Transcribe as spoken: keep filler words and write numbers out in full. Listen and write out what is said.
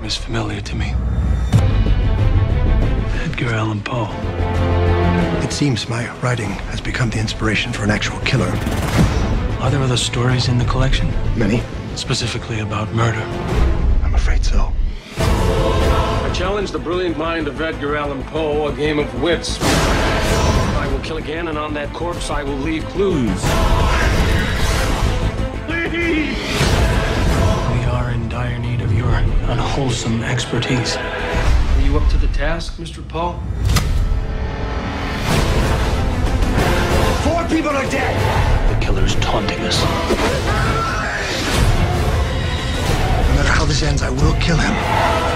is familiar to me. Edgar Allan Poe. It seems my writing has become the inspiration for an actual killer. Are there other stories in the collection? Many. Specifically about murder? I'm afraid so. I challenge the brilliant mind of Edgar Allan Poe, a game of wits. I will kill again, and on that corpse I will leave clues. Please! We are in dire need of your unwholesome expertise. Are you up to the task, Mister Poe? Four people are dead! The killer's taunting us. No matter how this ends, I will kill him.